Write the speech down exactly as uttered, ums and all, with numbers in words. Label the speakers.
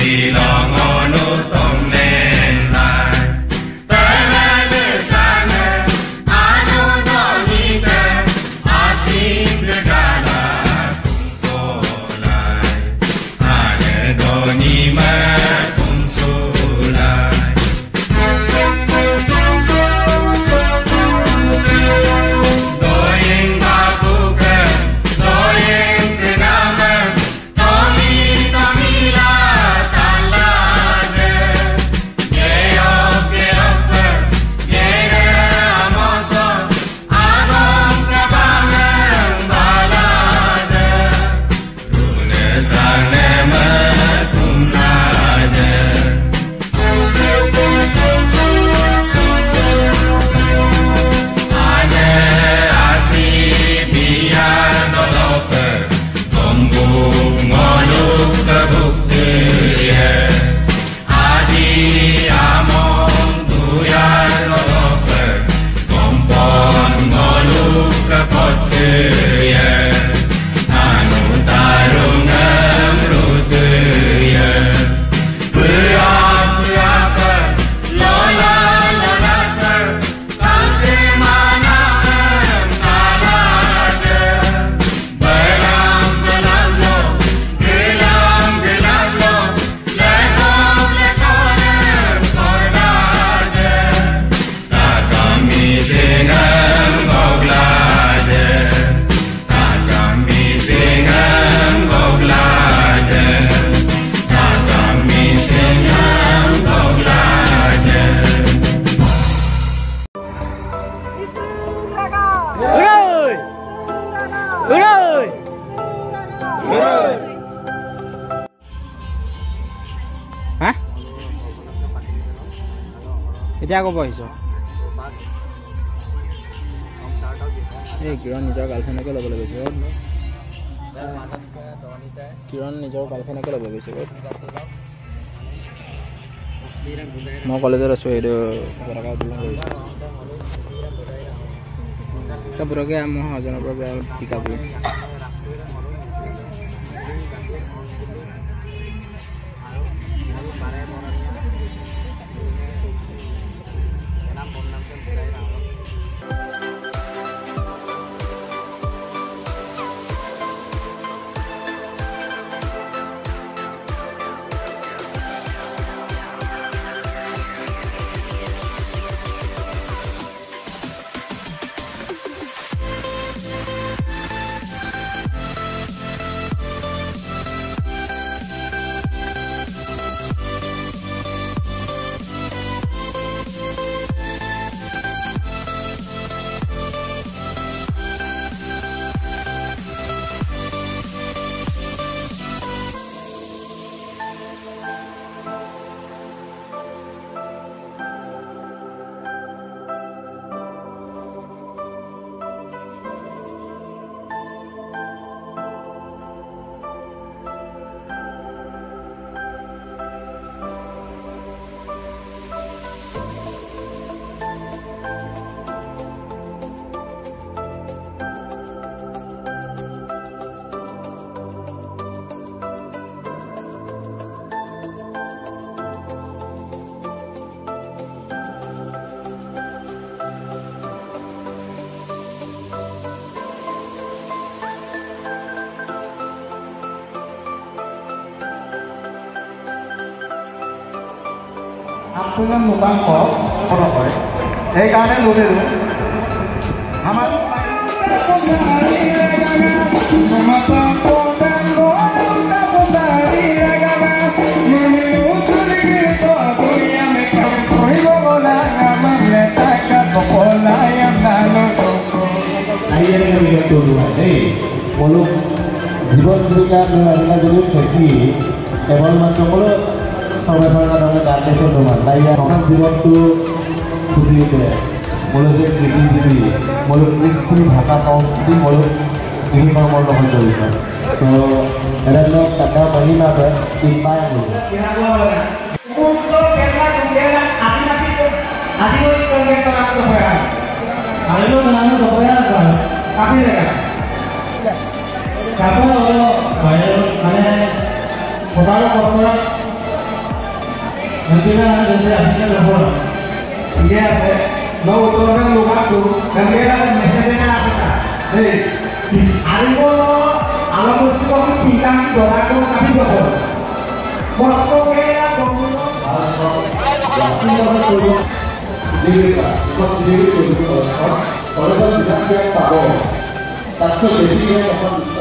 Speaker 1: এতিয়া ক'ব আহিছো এই কিৰণ নিজৰ গাৰ্লফ্ৰেণ্ডকে ল'বলৈ গৈছে কিৰণ নিজৰ গাৰ্লফ্ৰেণ্ডকে ল'ব গৈছে মই কলেজত আছো এইটো পুৰকে মই সজনৰ পৰা বেয়া পিক আপ
Speaker 2: আঠজন লোকাংশ ফলক হয় সেইকাৰণে লোকেৰো আমাৰ জীবন জীৱিকা যদি খেতি কেৱল মাত্ৰ সবাই ধরনের গানে তোমার তাই আমার জীবনটো খুবই মূলত কৃষিজীবী মূলত কৃষি ভাষা সংস্কৃতি মূলত কৃষি কর্মর গ্রহণ করেছে তো এরা টাকা মহিলা উপায় মানে প্রধান কর্মরা Nantilah nanti hasilnya berapa?
Speaker 3: Iya, mau orang lu waktu, kamera mesinnya apa? Hei, aku alam mesti kau bintang doraku tapi berapa? Waktu kaya kamu.
Speaker 2: Jadi pak, kau sendiri itu kalau kalau tidak dia tahu, tak jadi dia akan